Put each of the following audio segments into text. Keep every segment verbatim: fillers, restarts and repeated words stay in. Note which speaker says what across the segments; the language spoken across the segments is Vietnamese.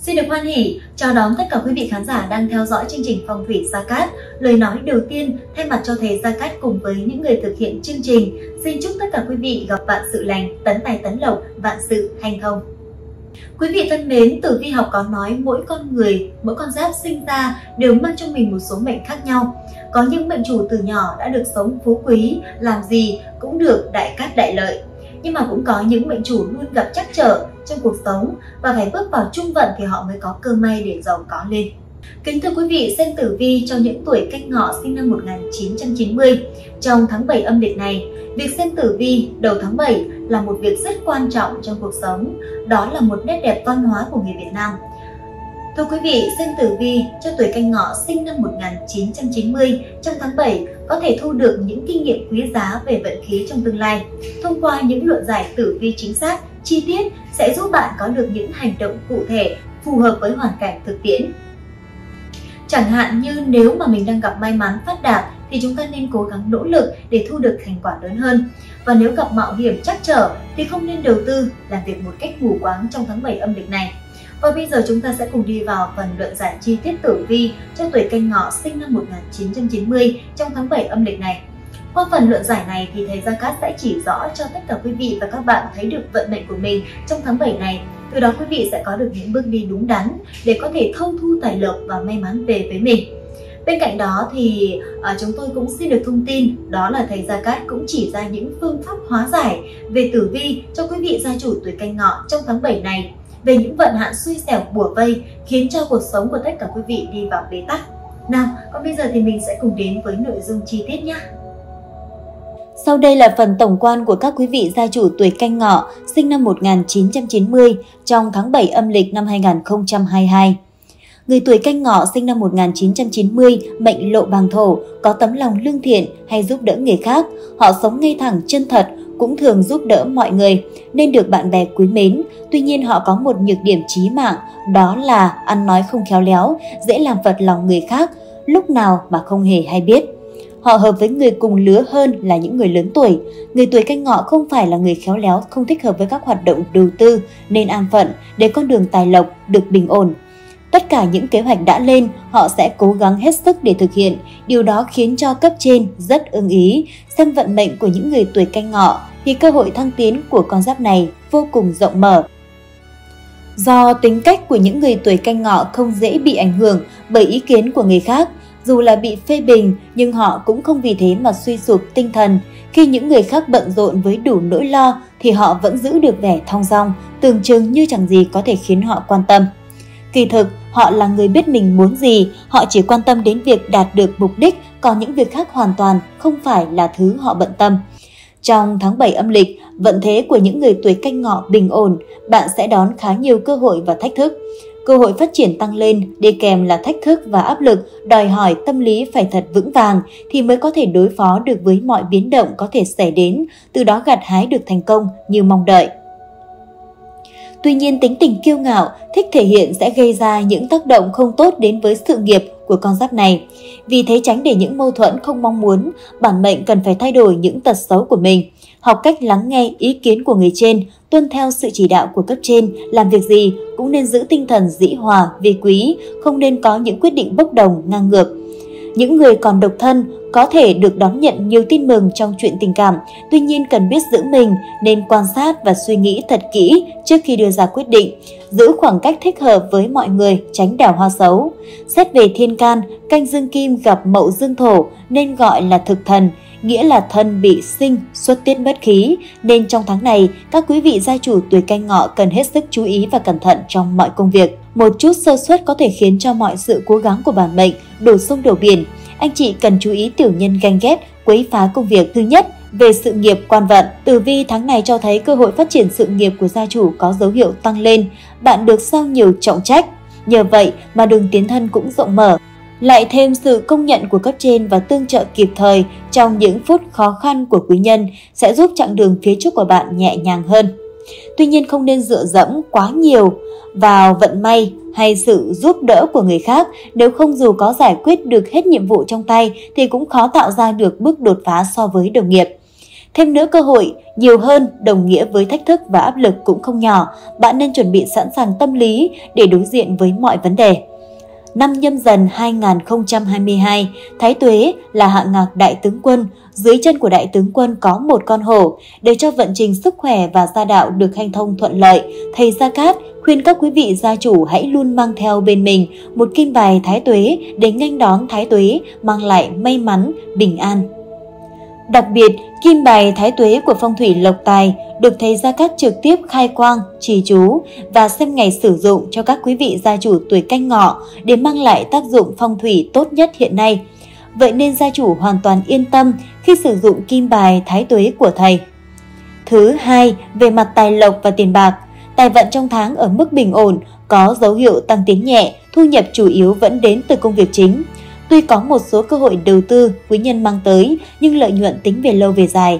Speaker 1: Xin được hoan hỉ chào đón tất cả quý vị khán giả đang theo dõi chương trình Phong thủy Gia Cát. Lời nói đầu tiên thay mặt cho thầy Gia Cát cùng với những người thực hiện chương trình, xin chúc tất cả quý vị gặp vạn sự lành, tấn tài tấn lộc, vạn sự hanh thông. Quý vị thân mến, tử vi học có nói mỗi con người, mỗi con giáp sinh ra đều mang trong mình một số mệnh khác nhau. Có những mệnh chủ từ nhỏ đã được sống phú quý, làm gì cũng được đại cát đại lợi. Nhưng mà cũng có những mệnh chủ luôn gặp trắc trở trong cuộc sống và phải bước vào trung vận thì họ mới có cơ may để giàu có lên. Kính thưa quý vị, xem tử vi cho những tuổi Canh Ngọ sinh năm một nghìn chín trăm chín mươi. Trong tháng bảy âm lịch này, việc xem tử vi đầu tháng bảy là một việc rất quan trọng trong cuộc sống. Đó là một nét đẹp văn hóa của người Việt Nam. Thưa quý vị, xem tử vi cho tuổi Canh Ngọ sinh năm một nghìn chín trăm chín mươi trong tháng bảy có thể thu được những kinh nghiệm quý giá về vận khí trong tương lai. Thông qua những luận giải tử vi chính xác, chi tiết sẽ giúp bạn có được những hành động cụ thể phù hợp với hoàn cảnh thực tiễn. Chẳng hạn như nếu mà mình đang gặp may mắn phát đạt thì chúng ta nên cố gắng nỗ lực để thu được thành quả lớn hơn. Và nếu gặp mạo hiểm trắc trở thì không nên đầu tư làm việc một cách mù quáng trong tháng bảy âm lịch này. Và bây giờ chúng ta sẽ cùng đi vào phần luận giải chi tiết tử vi cho tuổi Canh Ngọ sinh năm một nghìn chín trăm chín mươi trong tháng bảy âm lịch này. Qua phần luận giải này thì thầy Gia Cát sẽ chỉ rõ cho tất cả quý vị và các bạn thấy được vận mệnh của mình trong tháng bảy này. Từ đó quý vị sẽ có được những bước đi đúng đắn để có thể thâu thu tài lộc và may mắn về với mình. Bên cạnh đó thì à, chúng tôi cũng xin được thông tin đó là thầy Gia Cát cũng chỉ ra những phương pháp hóa giải về tử vi cho quý vị gia chủ tuổi Canh Ngọ trong tháng bảy này, về những vận hạn xui xẻo bủa vây khiến cho cuộc sống của tất cả quý vị đi vào bế tắc. Nào, còn bây giờ thì mình sẽ cùng đến với nội dung chi tiết nhé.
Speaker 2: Sau đây là phần tổng quan của các quý vị gia chủ tuổi Canh Ngọ sinh năm một nghìn chín trăm chín mươi trong tháng bảy âm lịch năm hai nghìn không trăm hai mươi hai. Người tuổi Canh Ngọ sinh năm một nghìn chín trăm chín mươi, mệnh Lộ Bàng Thổ, có tấm lòng lương thiện hay giúp đỡ người khác. Họ sống ngay thẳng, chân thật, cũng thường giúp đỡ mọi người nên được bạn bè quý mến. Tuy nhiên họ có một nhược điểm chí mạng, đó là ăn nói không khéo léo, dễ làm phật lòng người khác, lúc nào mà không hề hay biết. Họ hợp với người cùng lứa hơn là những người lớn tuổi. Người tuổi Canh Ngọ không phải là người khéo léo, không thích hợp với các hoạt động đầu tư, nên an phận để con đường tài lộc được bình ổn. Tất cả những kế hoạch đã lên, họ sẽ cố gắng hết sức để thực hiện. Điều đó khiến cho cấp trên rất ưng ý. Xem vận mệnh của những người tuổi Canh Ngọ thì cơ hội thăng tiến của con giáp này vô cùng rộng mở. Do tính cách của những người tuổi Canh Ngọ không dễ bị ảnh hưởng bởi ý kiến của người khác, dù là bị phê bình nhưng họ cũng không vì thế mà suy sụp tinh thần. Khi những người khác bận rộn với đủ nỗi lo thì họ vẫn giữ được vẻ thong dong, tưởng chừng như chẳng gì có thể khiến họ quan tâm. Kỳ thực, họ là người biết mình muốn gì, họ chỉ quan tâm đến việc đạt được mục đích, còn những việc khác hoàn toàn không phải là thứ họ bận tâm. Trong tháng bảy âm lịch, vận thế của những người tuổi Canh Ngọ bình ổn, bạn sẽ đón khá nhiều cơ hội và thách thức. Cơ hội phát triển tăng lên, đi kèm là thách thức và áp lực, đòi hỏi tâm lý phải thật vững vàng thì mới có thể đối phó được với mọi biến động có thể xảy đến, từ đó gặt hái được thành công như mong đợi. Tuy nhiên, tính tình kiêu ngạo, thích thể hiện sẽ gây ra những tác động không tốt đến với sự nghiệp của con giáp này. Vì thế tránh để những mâu thuẫn không mong muốn, bản mệnh cần phải thay đổi những tật xấu của mình, học cách lắng nghe ý kiến của người trên, tuân theo sự chỉ đạo của cấp trên, làm việc gì cũng nên giữ tinh thần dĩ hòa, vi quý, không nên có những quyết định bốc đồng, ngang ngược. Những người còn độc thân có thể được đón nhận nhiều tin mừng trong chuyện tình cảm, tuy nhiên cần biết giữ mình, nên quan sát và suy nghĩ thật kỹ trước khi đưa ra quyết định, giữ khoảng cách thích hợp với mọi người, tránh đào hoa xấu. Xét về thiên can, canh dương kim gặp mậu dương thổ nên gọi là thực thần, nghĩa là thân bị sinh, xuất tiết mất khí, nên trong tháng này, các quý vị gia chủ tuổi Canh Ngọ cần hết sức chú ý và cẩn thận trong mọi công việc. Một chút sơ suất có thể khiến cho mọi sự cố gắng của bản mệnh đổ sông đổ biển. Anh chị cần chú ý tiểu nhân ganh ghét, quấy phá công việc. Thứ nhất, về sự nghiệp quan vận, tử vi tháng này cho thấy cơ hội phát triển sự nghiệp của gia chủ có dấu hiệu tăng lên. Bạn được giao nhiều trọng trách, nhờ vậy mà đường tiến thân cũng rộng mở. Lại thêm sự công nhận của cấp trên và tương trợ kịp thời trong những phút khó khăn của quý nhân sẽ giúp chặng đường phía trước của bạn nhẹ nhàng hơn. Tuy nhiên không nên dựa dẫm quá nhiều vào vận may hay sự giúp đỡ của người khác, nếu không dù có giải quyết được hết nhiệm vụ trong tay thì cũng khó tạo ra được bước đột phá so với đồng nghiệp. Thêm nữa, cơ hội nhiều hơn đồng nghĩa với thách thức và áp lực cũng không nhỏ. Bạn nên chuẩn bị sẵn sàng tâm lý để đối diện với mọi vấn đề. Năm Nhâm Dần hai nghìn không trăm hai mươi hai, Thái Tuế là hạng ngạc đại tướng quân. Dưới chân của đại tướng quân có một con hổ. Để cho vận trình sức khỏe và gia đạo được hanh thông thuận lợi, thầy Gia Cát khuyên các quý vị gia chủ hãy luôn mang theo bên mình một kim bài Thái Tuế để nghênh đón Thái Tuế mang lại may mắn, bình an. Đặc biệt, kim bài Thái Tuế của phong thủy lộc tài được thầy Gia Cát trực tiếp khai quang, trì chú và xem ngày sử dụng cho các quý vị gia chủ tuổi Canh Ngọ để mang lại tác dụng phong thủy tốt nhất hiện nay. Vậy nên gia chủ hoàn toàn yên tâm khi sử dụng kim bài Thái Tuế của thầy. Thứ hai, về mặt tài lộc và tiền bạc, tài vận trong tháng ở mức bình ổn, có dấu hiệu tăng tiến nhẹ, thu nhập chủ yếu vẫn đến từ công việc chính. Tuy có một số cơ hội đầu tư quý nhân mang tới, nhưng lợi nhuận tính về lâu về dài.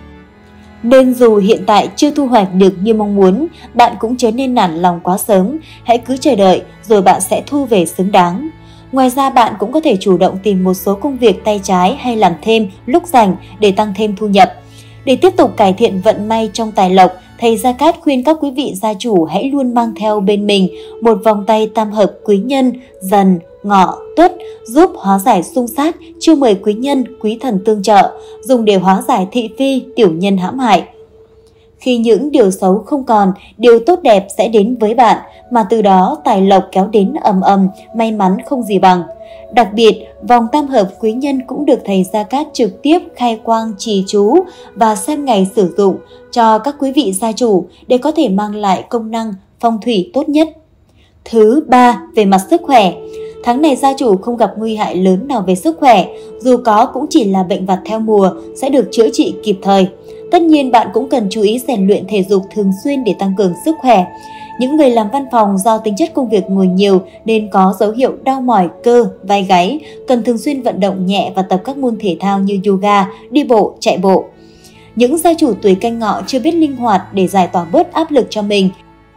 Speaker 2: Nên dù hiện tại chưa thu hoạch được như mong muốn, bạn cũng chớ nên nản lòng quá sớm, hãy cứ chờ đợi rồi bạn sẽ thu về xứng đáng. Ngoài ra, bạn cũng có thể chủ động tìm một số công việc tay trái hay làm thêm lúc rảnh để tăng thêm thu nhập. Để tiếp tục cải thiện vận may trong tài lộc, thầy Gia Cát khuyên các quý vị gia chủ hãy luôn mang theo bên mình một vòng tay tam hợp quý nhân, Dần, Ngọ, Tuất, giúp hóa giải xung sát, chiêu mời quý nhân, quý thần tương trợ, dùng để hóa giải thị phi, tiểu nhân hãm hại. Khi những điều xấu không còn, điều tốt đẹp sẽ đến với bạn, mà từ đó tài lộc kéo đến ầm ầm, may mắn không gì bằng. Đặc biệt, vòng tam hợp quý nhân cũng được thầy Gia Cát trực tiếp khai quang trì chú và xem ngày sử dụng cho các quý vị gia chủ để có thể mang lại công năng phong thủy tốt nhất. Thứ ba, về mặt sức khỏe. Tháng này gia chủ không gặp nguy hại lớn nào về sức khỏe, dù có cũng chỉ là bệnh vặt theo mùa, sẽ được chữa trị kịp thời. Tất nhiên bạn cũng cần chú ý rèn luyện thể dục thường xuyên để tăng cường sức khỏe. Những người làm văn phòng do tính chất công việc ngồi nhiều nên có dấu hiệu đau mỏi cơ, vai gáy, cần thường xuyên vận động nhẹ và tập các môn thể thao như yoga, đi bộ, chạy bộ. Những gia chủ tuổi Canh Ngọ chưa biết linh hoạt để giải tỏa bớt áp lực cho mình.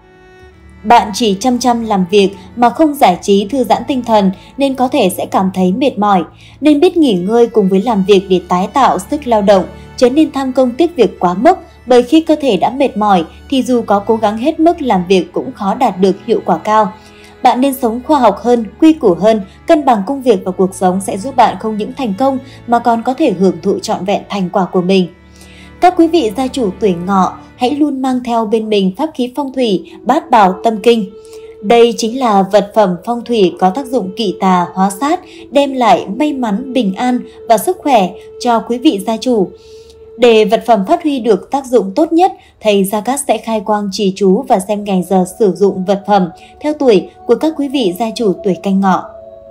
Speaker 2: Bạn chỉ chăm chăm làm việc mà không giải trí thư giãn tinh thần nên có thể sẽ cảm thấy mệt mỏi. Nên biết nghỉ ngơi cùng với làm việc để tái tạo sức lao động, chớ nên tham công tiếc việc quá mức, bởi khi cơ thể đã mệt mỏi thì dù có cố gắng hết mức làm việc cũng khó đạt được hiệu quả cao. Bạn nên sống khoa học hơn, quy củ hơn, cân bằng công việc và cuộc sống sẽ giúp bạn không những thành công mà còn có thể hưởng thụ trọn vẹn thành quả của mình. Các quý vị gia chủ tuổi Ngọ hãy luôn mang theo bên mình pháp khí phong thủy Bát Bảo Tâm Kinh. Đây chính là vật phẩm phong thủy có tác dụng kỵ tà hóa sát, đem lại may mắn, bình an và sức khỏe cho quý vị gia chủ. Để vật phẩm phát huy được tác dụng tốt nhất, thầy Gia Cát sẽ khai quang trì chú và xem ngày giờ sử dụng vật phẩm theo tuổi của các quý vị gia chủ tuổi Canh Ngọ.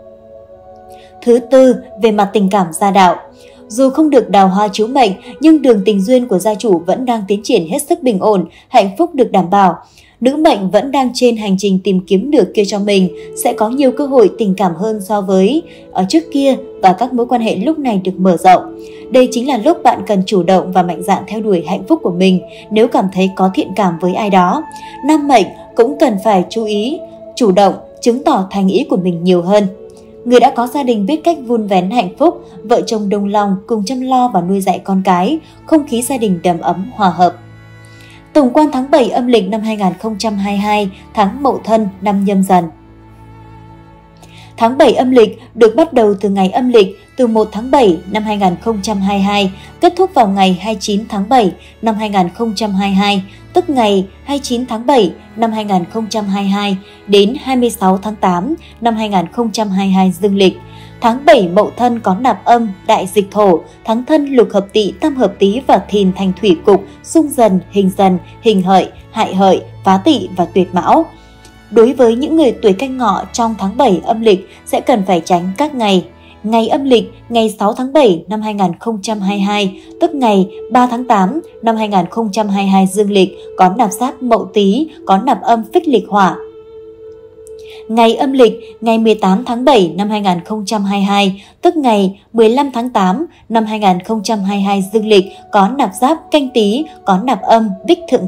Speaker 2: Thứ tư, về mặt tình cảm gia đạo. Dù không được đào hoa chiếu mệnh, nhưng đường tình duyên của gia chủ vẫn đang tiến triển hết sức bình ổn, hạnh phúc được đảm bảo. Nữ mệnh vẫn đang trên hành trình tìm kiếm nửa kia cho mình, sẽ có nhiều cơ hội tình cảm hơn so với ở trước kia và các mối quan hệ lúc này được mở rộng. Đây chính là lúc bạn cần chủ động và mạnh dạn theo đuổi hạnh phúc của mình nếu cảm thấy có thiện cảm với ai đó. Nam mệnh cũng cần phải chú ý, chủ động, chứng tỏ thành ý của mình nhiều hơn. Người đã có gia đình biết cách vun vén hạnh phúc, vợ chồng đồng lòng cùng chăm lo và nuôi dạy con cái, không khí gia đình đầm ấm hòa hợp. Tổng quan tháng bảy âm lịch năm hai nghìn không trăm hai mươi hai, tháng Mậu Thân năm Nhâm Dần. Tháng bảy âm lịch được bắt đầu từ ngày âm lịch từ một tháng bảy năm hai nghìn không trăm hai mươi hai, kết thúc vào ngày hai mươi chín tháng bảy năm hai nghìn không trăm hai mươi hai, tức ngày hai mươi chín tháng bảy năm hai nghìn không trăm hai mươi hai đến hai mươi sáu tháng tám năm hai nghìn không trăm hai mươi hai dương lịch. Tháng bảy Mậu Thân có nạp âm, đại dịch thổ, tháng Thân lục hợp Tỵ, tam hợp Tý và Thìn thành thủy cục, xung Dần, hình Dần, hình Hợi, hại Hợi, phá Tỵ và tuyệt Mão. Đối với những người tuổi Canh Ngọ trong tháng bảy âm lịch sẽ cần phải tránh các ngày. Ngày âm lịch ngày sáu tháng bảy năm hai nghìn không trăm hai mươi hai, tức ngày ba tháng tám năm hai nghìn không trăm hai mươi hai dương lịch có nạp giáp Mậu Tý, có nạp âm phích lịch hỏa. Ngày âm lịch ngày mười tám tháng bảy năm hai nghìn không trăm hai mươi hai, tức ngày mười lăm tháng tám năm hai nghìn không trăm hai mươi hai dương lịch có nạp giáp Canh Tý, có nạp âm Bích Thượng Thổ.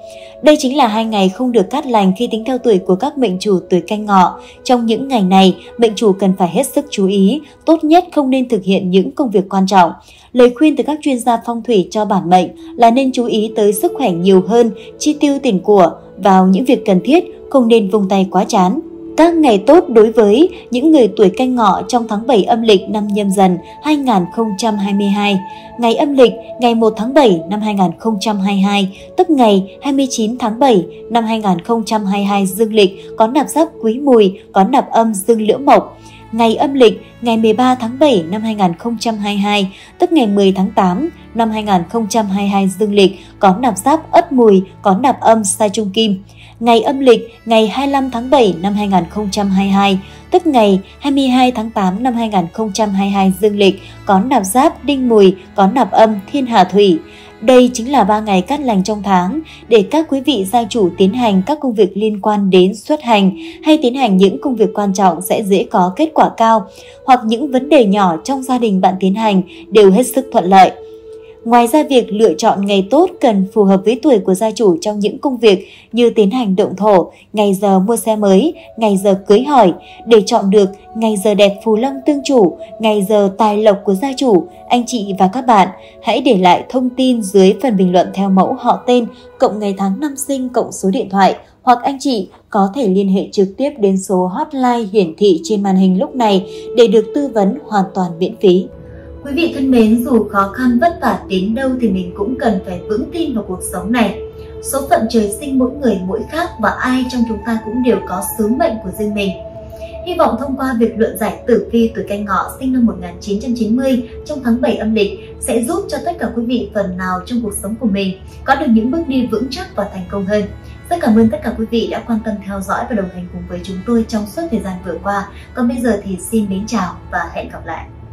Speaker 2: Đây chính là hai ngày không được cát lành khi tính theo tuổi của các mệnh chủ tuổi Canh Ngọ. Trong những ngày này, mệnh chủ cần phải hết sức chú ý, tốt nhất không nên thực hiện những công việc quan trọng. Lời khuyên từ các chuyên gia phong thủy cho bản mệnh là nên chú ý tới sức khỏe nhiều hơn, chi tiêu tiền của vào những việc cần thiết, không nên vung tay quá chán. Các ngày tốt đối với những người tuổi Canh Ngọ trong tháng bảy âm lịch năm Nhâm Dần hai nghìn không trăm hai mươi hai. Ngày âm lịch ngày một tháng bảy năm hai nghìn không trăm hai mươi hai, tức ngày hai mươi chín tháng bảy năm hai nghìn không trăm hai mươi hai dương lịch có nạp giáp Quý Mùi, có nạp âm Dương Liễu Mộc. Ngày âm lịch ngày mười ba tháng bảy năm hai nghìn không trăm hai mươi hai, tức ngày mười tháng tám năm hai nghìn không trăm hai mươi hai dương lịch có nạp giáp Ất Mùi, có nạp âm Sa Trung Kim. Ngày âm lịch ngày hai mươi lăm tháng bảy năm hai nghìn không trăm hai mươi hai, tức ngày hai mươi hai tháng tám năm hai nghìn không trăm hai mươi hai dương lịch có nạp giáp Đinh Mùi, có nạp âm Thiên Hà Thủy. Đây chính là ba ngày cát lành trong tháng để các quý vị gia chủ tiến hành các công việc liên quan đến xuất hành hay tiến hành những công việc quan trọng sẽ dễ có kết quả cao, hoặc những vấn đề nhỏ trong gia đình bạn tiến hành đều hết sức thuận lợi. Ngoài ra, việc lựa chọn ngày tốt cần phù hợp với tuổi của gia chủ trong những công việc như tiến hành động thổ, ngày giờ mua xe mới, ngày giờ cưới hỏi. Để chọn được ngày giờ đẹp phù lâm tương chủ, ngày giờ tài lộc của gia chủ, anh chị và các bạn hãy để lại thông tin dưới phần bình luận theo mẫu họ tên, cộng ngày tháng năm sinh, cộng số điện thoại, hoặc anh chị có thể liên hệ trực tiếp đến số hotline hiển thị trên màn hình lúc này để được tư vấn hoàn toàn miễn phí.
Speaker 1: Quý vị thân mến, dù khó khăn vất vả đến đâu thì mình cũng cần phải vững tin vào cuộc sống này. Số phận trời sinh mỗi người mỗi khác và ai trong chúng ta cũng đều có sứ mệnh của riêng mình. Hy vọng thông qua việc luận giải tử vi tuổi Canh Ngọ sinh năm một nghìn chín trăm chín mươi trong tháng bảy âm lịch sẽ giúp cho tất cả quý vị phần nào trong cuộc sống của mình có được những bước đi vững chắc và thành công hơn. Rất cảm ơn tất cả quý vị đã quan tâm theo dõi và đồng hành cùng với chúng tôi trong suốt thời gian vừa qua. Còn bây giờ thì xin mến chào và hẹn gặp lại.